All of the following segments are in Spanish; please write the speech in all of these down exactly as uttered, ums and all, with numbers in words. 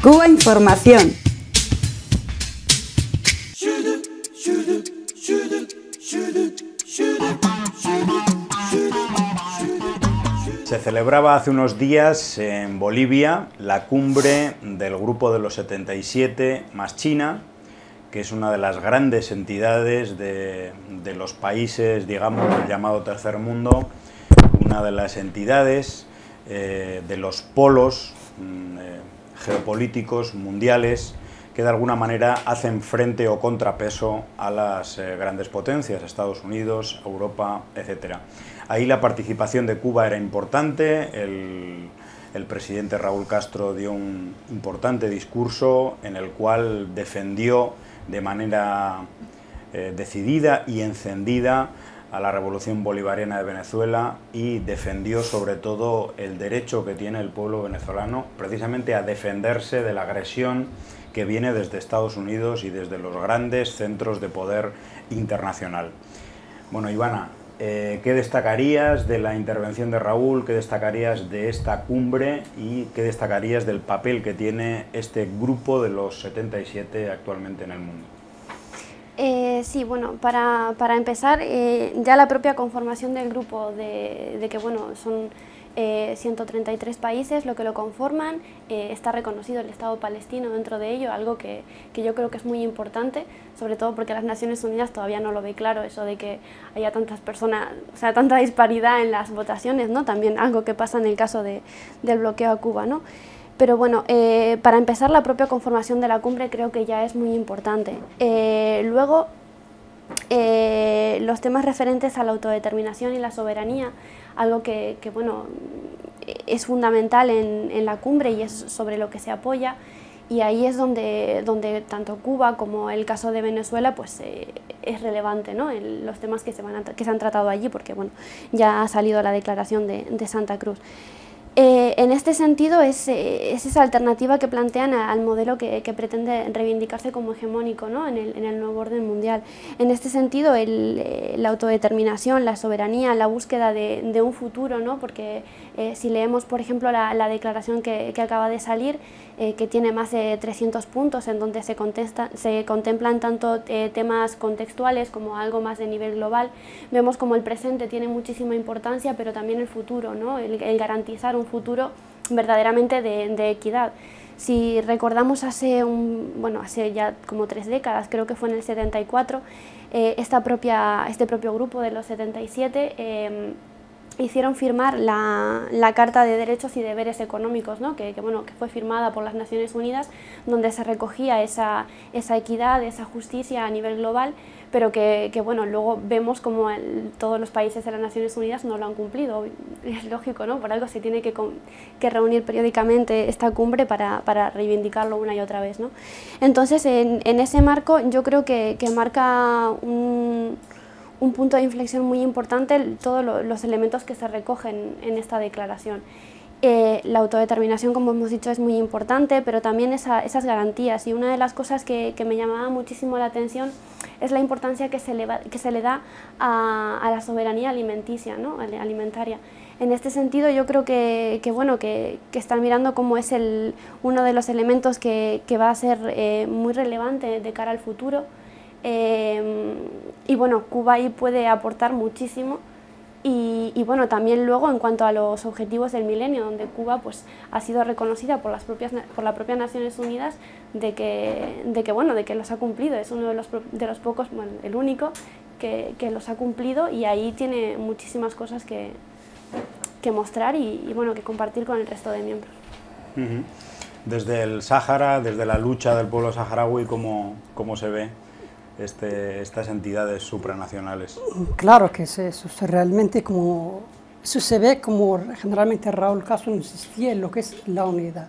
Cuba Información. Se celebraba hace unos días en Bolivia la cumbre del Grupo de los setenta y siete más China, que es una de las grandes entidades de, de los países, digamos, del llamado tercer mundo, una de las entidades eh, de los polos eh, geopolíticos mundiales que de alguna manera hacen frente o contrapeso a las eh, grandes potencias, Estados Unidos, Europa, etcétera. Ahí la participación de Cuba era importante, el, el presidente Raúl Castro dio un importante discurso en el cual defendió de manera eh, decidida y encendida a la revolución bolivariana de Venezuela y defendió sobre todo el derecho que tiene el pueblo venezolano precisamente a defenderse de la agresión que viene desde Estados Unidos y desde los grandes centros de poder internacional. Bueno, Ivana, eh, ¿qué destacarías de la intervención de Raúl? ¿Qué destacarías de esta cumbre? ¿Y qué destacarías del papel que tiene este grupo de los setenta y siete actualmente en el mundo? Eh, sí, bueno, para, para empezar, eh, ya la propia conformación del grupo, de, de que bueno, son eh, ciento treinta y tres países lo que lo conforman, eh, está reconocido el Estado palestino dentro de ello, algo que, que yo creo que es muy importante, sobre todo porque las Naciones Unidas todavía no lo ve claro, eso de que haya tantas personas, o sea, tanta disparidad en las votaciones, ¿no? También algo que pasa en el caso de, del bloqueo a Cuba, ¿no? Pero bueno, eh, para empezar, la propia conformación de la cumbre creo que ya es muy importante. Eh, luego, eh, los temas referentes a la autodeterminación y la soberanía, algo que, que bueno, es fundamental en, en la cumbre y es sobre lo que se apoya, y ahí es donde, donde tanto Cuba como el caso de Venezuela pues, eh, es relevante, ¿no? El, los temas que se, van a, que se han tratado allí, porque bueno, ya ha salido la declaración de, de Santa Cruz. Eh, en este sentido es, eh, es esa alternativa que plantean a, al modelo que, que pretende reivindicarse como hegemónico, ¿no? en, el, en el nuevo orden mundial. En este sentido el, eh, la autodeterminación, la soberanía, la búsqueda de, de un futuro, ¿no? Porque eh, si leemos por ejemplo la, la declaración que, que acaba de salir, eh, que tiene más de trescientos puntos en donde se, contesta, se contemplan tanto eh, temas contextuales como algo más de nivel global, vemos como el presente tiene muchísima importancia, pero también el futuro, ¿no? el, el garantizar un futuro verdaderamente de, de equidad. Si recordamos hace, un, bueno, hace ya como tres décadas, creo que fue en el setenta y cuatro, eh, esta propia, este propio grupo de los setenta y siete eh, hicieron firmar la, la Carta de Derechos y Deberes Económicos, ¿no? que, que, bueno, que fue firmada por las Naciones Unidas, donde se recogía esa, esa equidad, esa justicia a nivel global, pero que, que bueno, luego vemos como el, todos los países de las Naciones Unidas no lo han cumplido. Es lógico, ¿no? Por algo se tiene que, que reunir periódicamente esta cumbre para, para reivindicarlo una y otra vez, ¿no? Entonces, en, en ese marco, yo creo que, que marca un, un punto de inflexión muy importante todos lo, los elementos que se recogen en esta declaración. Eh, la autodeterminación, como hemos dicho, es muy importante, pero también esa, esas garantías, y una de las cosas que, que me llamaba muchísimo la atención es la importancia que se le, va, que se le da a, a la soberanía alimenticia, ¿no? alimentaria. En este sentido yo creo que, que, bueno, que, que están mirando cómo es el, uno de los elementos que, que va a ser eh, muy relevante de cara al futuro, eh, y bueno, Cuba ahí puede aportar muchísimo. Y, y bueno, también luego en cuanto a los objetivos del milenio, donde Cuba pues, ha sido reconocida por las propias por la propia Naciones Unidas de que, de que bueno, de que los ha cumplido, es uno de los, de los pocos, bueno, el único que, que los ha cumplido, y ahí tiene muchísimas cosas que, que mostrar y, y bueno, que compartir con el resto de miembros. Uh-huh. Desde el Sáhara, desde la lucha del pueblo saharaui, ¿cómo, cómo se ve Este, estas entidades supranacionales? Claro que es eso, es realmente como, eso se ve como generalmente Raúl Castro insistía en lo que es la unidad.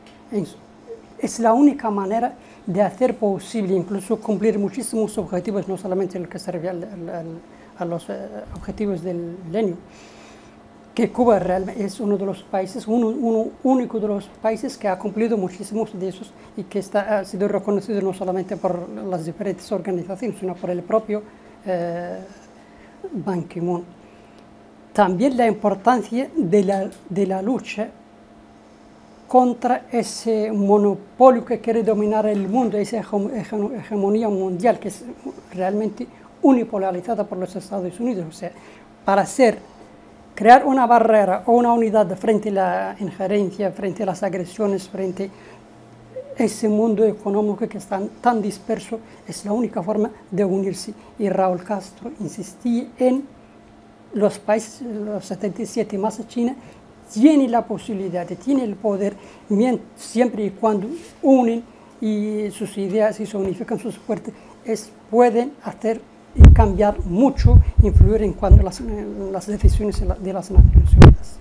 Es la única manera de hacer posible incluso cumplir muchísimos objetivos, no solamente el que se refiere al, al, a los uh, objetivos del milenio. Que Cuba realmente es uno de los países, uno, uno único de los países que ha cumplido muchísimos de esos y que está, ha sido reconocido no solamente por las diferentes organizaciones, sino por el propio eh, Ban Ki-moon. También la importancia de la, de la lucha contra ese monopolio que quiere dominar el mundo, esa hegemonía mundial que es realmente unipolarizada por los Estados Unidos. O sea, para hacer, crear una barrera o una unidad frente a la injerencia, frente a las agresiones, frente a ese mundo económico que está tan disperso, es la única forma de unirse. Y Raúl Castro insistía en los países, los setenta y siete más China, tiene la posibilidad, tiene el poder, siempre y cuando unen y sus ideas y se unifican sus fuerzas, es, pueden hacer y cambiar mucho, influir en cuanto a las, en las decisiones de las Naciones Unidas.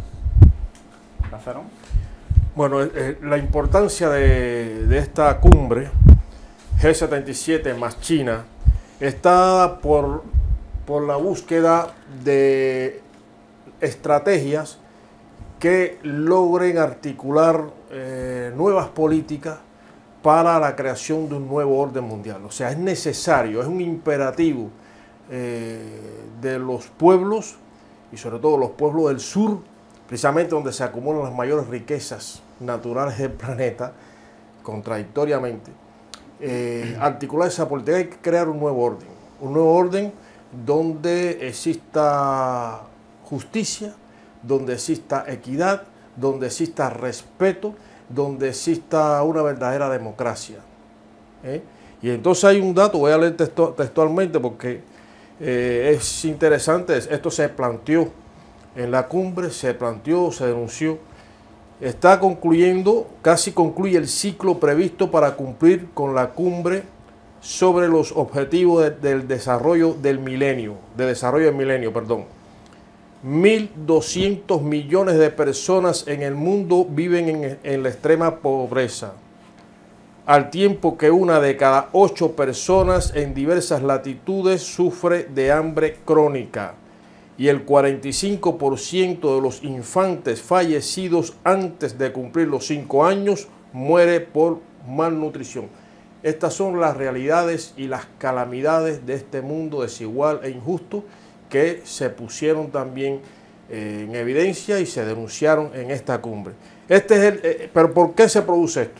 Lázaro. Bueno, eh, la importancia de, de esta cumbre G setenta y siete más China está por, por la búsqueda de estrategias que logren articular eh, nuevas políticas para la creación de un nuevo orden mundial. O sea, es necesario, es un imperativo eh, de los pueblos, y sobre todo los pueblos del sur, precisamente donde se acumulan las mayores riquezas naturales del planeta, contradictoriamente, eh, articular esa política. Hay que crear un nuevo orden, un nuevo orden donde exista justicia, donde exista equidad, donde exista respeto, donde exista una verdadera democracia. ¿eh? Y entonces hay un dato, voy a leer textu textualmente porque eh, es interesante, esto se planteó en la cumbre, se planteó, se denunció, está concluyendo, casi concluye el ciclo previsto para cumplir con la cumbre sobre los objetivos de, del desarrollo del milenio, de desarrollo del milenio, perdón. mil doscientos millones de personas en el mundo viven en, en la extrema pobreza, al tiempo que una de cada ocho personas en diversas latitudes sufre de hambre crónica y el cuarenta y cinco por ciento de los infantes fallecidos antes de cumplir los cinco años muere por malnutrición. Estas son las realidades y las calamidades de este mundo desigual e injusto que se pusieron también eh, en evidencia y se denunciaron en esta cumbre. Este es el, eh, pero ¿por qué se produce esto?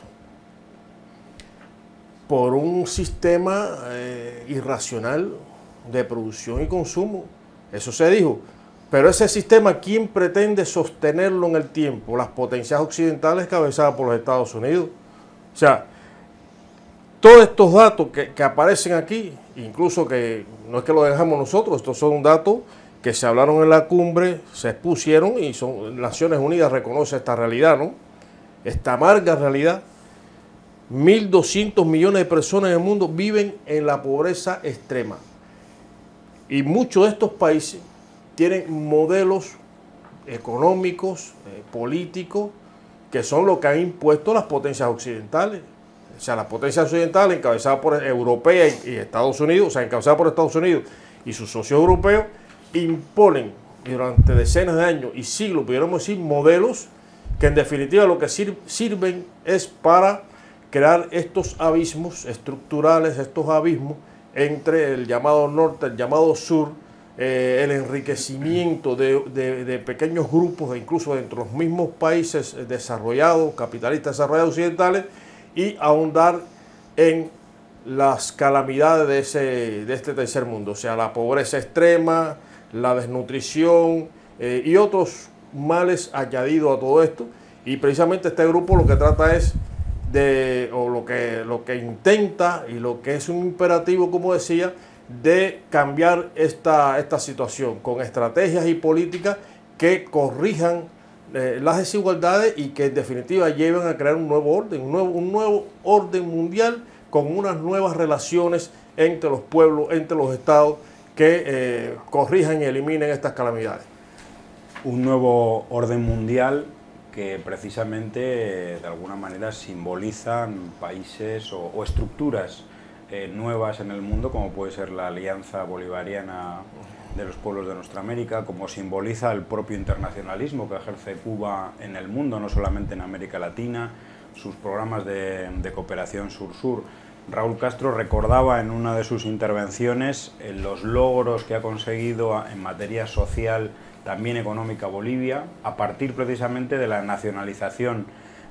Por un sistema eh, irracional de producción y consumo. Eso se dijo. Pero ese sistema, ¿quién pretende sostenerlo en el tiempo? Las potencias occidentales cabezadas por los Estados Unidos. O sea, todos estos datos que, que aparecen aquí, incluso que no es que lo dejamos nosotros, estos son datos que se hablaron en la cumbre, se expusieron y son, Naciones Unidas reconoce esta realidad, ¿no? Esta amarga realidad. mil doscientos millones de personas en el mundo viven en la pobreza extrema. Y muchos de estos países tienen modelos económicos, eh, políticos, que son lo que han impuesto las potencias occidentales. O sea, las potencias occidentales, encabezadas por Europea y, y Estados Unidos, o sea, encabezadas por Estados Unidos y sus socios europeos, imponen durante decenas de años y siglos, pudiéramos decir, modelos que en definitiva lo que sir sirven es para crear estos abismos estructurales, estos abismos entre el llamado norte, el llamado sur, eh, el enriquecimiento de, de, de pequeños grupos, incluso dentro de los mismos países desarrollados, capitalistas desarrollados occidentales, y ahondar en las calamidades de, ese, de este tercer mundo, o sea, la pobreza extrema, la desnutrición eh, y otros males añadidos a todo esto. Y precisamente este grupo lo que trata es de, o lo que, lo que intenta y lo que es un imperativo, como decía, de cambiar esta, esta situación con estrategias y políticas que corrijan eh, las desigualdades y que en definitiva lleven a crear un nuevo orden, un nuevo, un nuevo orden mundial con unas nuevas relaciones entre los pueblos, entre los estados, que eh, corrijan y eliminen estas calamidades. Un nuevo orden mundial que precisamente de alguna manera simbolizan países o, o estructuras eh, nuevas en el mundo, como puede ser la Alianza Bolivariana de los Pueblos de Nuestra América, como simboliza el propio internacionalismo que ejerce Cuba en el mundo, no solamente en América Latina, sus programas de, de cooperación sur-sur. Raúl Castro recordaba en una de sus intervenciones eh, los logros que ha conseguido en materia social, también económica, Bolivia, a partir precisamente de la nacionalización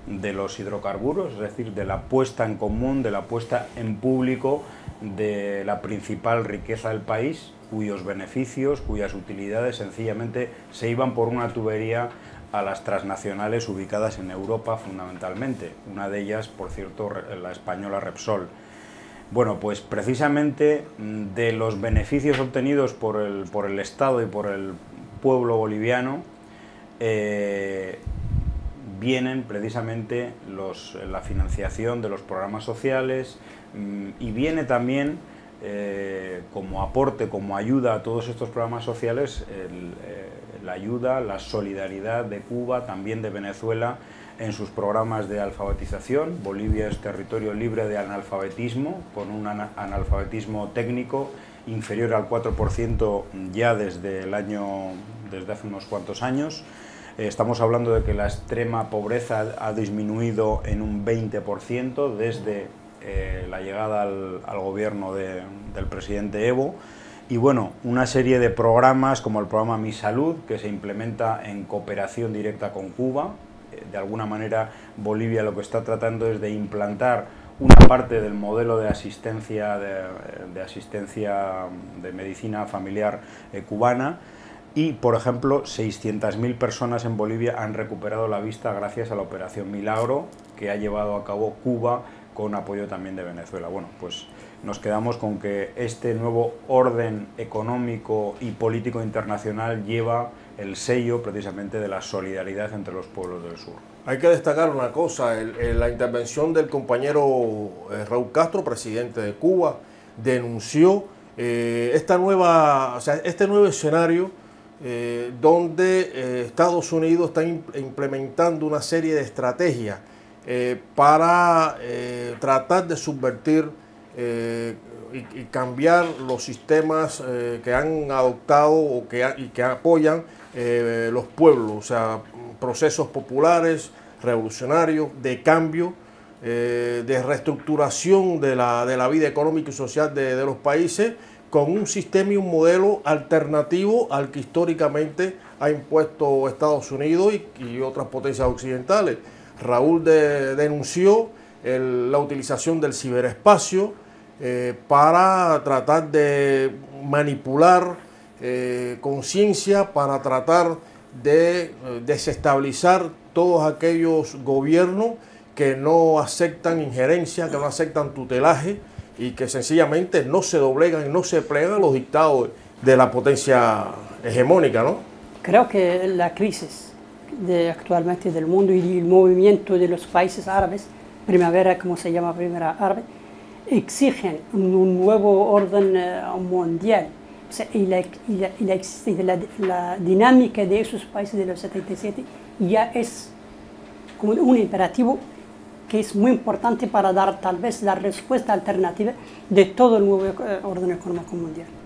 de los hidrocarburos, es decir, de la puesta en común, de la puesta en público de la principal riqueza del país, cuyos beneficios, cuyas utilidades sencillamente se iban por una tubería a las transnacionales ubicadas en Europa fundamentalmente, una de ellas, por cierto, la española Repsol. Bueno, pues precisamente de los beneficios obtenidos por el, por el Estado y por el pueblo boliviano eh, vienen precisamente los, la financiación de los programas sociales y viene también eh, como aporte, como ayuda a todos estos programas sociales el, eh, la ayuda, la solidaridad de Cuba, también de Venezuela, en sus programas de alfabetización. Bolivia es territorio libre de analfabetismo, con un analfabetismo técnico inferior al cuatro por ciento ya desde el año, desde hace unos cuantos años. Eh, estamos hablando de que la extrema pobreza ha disminuido en un veinte por ciento desde eh, la llegada al, al gobierno de, del presidente Evo. Y bueno, una serie de programas como el programa Mi Salud, que se implementa en cooperación directa con Cuba. De alguna manera Bolivia lo que está tratando es de implantar una parte del modelo de asistencia de, de, asistencia de medicina familiar eh, cubana, y por ejemplo seiscientas mil personas en Bolivia han recuperado la vista gracias a la Operación Milagro que ha llevado a cabo Cuba con apoyo también de Venezuela. Bueno, pues nos quedamos con que este nuevo orden económico y político internacional lleva el sello precisamente de la solidaridad entre los pueblos del sur. Hay que destacar una cosa, el, el, la intervención del compañero eh, Raúl Castro, presidente de Cuba, denunció eh, esta nueva, o sea, este nuevo escenario eh, donde eh, Estados Unidos está implementando una serie de estrategias eh, para eh, tratar de subvertir eh, y, y cambiar los sistemas eh, que han adoptado o que, y que apoyan eh, los pueblos, o sea, procesos populares, revolucionarios, de cambio, eh, de reestructuración de la, de la vida económica y social de, de los países, con un sistema y un modelo alternativo al que históricamente ha impuesto Estados Unidos y, y otras potencias occidentales. Raúl de, denunció el, la utilización del ciberespacio eh, para tratar de manipular eh, conciencia, para tratar de eh, desestabilizar todos aquellos gobiernos que no aceptan injerencia, que no aceptan tutelaje y que sencillamente no se doblegan y no se plegan a los dictados de la potencia hegemónica, ¿no? Creo que la crisis de actualmente del mundo y el movimiento de los países árabes, primavera, como se llama primavera árabe, exigen un nuevo orden uh, mundial. O sea, y, la, y, la, y, la, y la, la dinámica de esos países de los setenta y siete ya es como un imperativo que es muy importante para dar tal vez la respuesta alternativa de todo el nuevo orden económico mundial.